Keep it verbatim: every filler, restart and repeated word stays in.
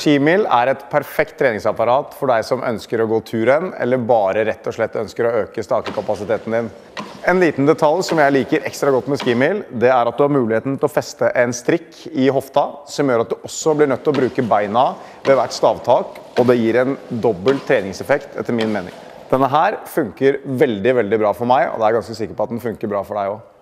Skimil er et perfekt treningsapparat for deg som ønsker å gå turen, eller bare rett og slett ønsker å øke stakekapasiteten din. En liten detalj som jeg liker ekstra godt med Skimil, det er at du har muligheten til å feste en strikk i hofta, som gjør at du også blir nødt til å bruke beina ved hvert stavtak, og det gir en dobbelt treningseffekt etter min mening. Denne her funker veldig, veldig bra for meg, og jeg er ganske sikker på at den funker bra for deg også.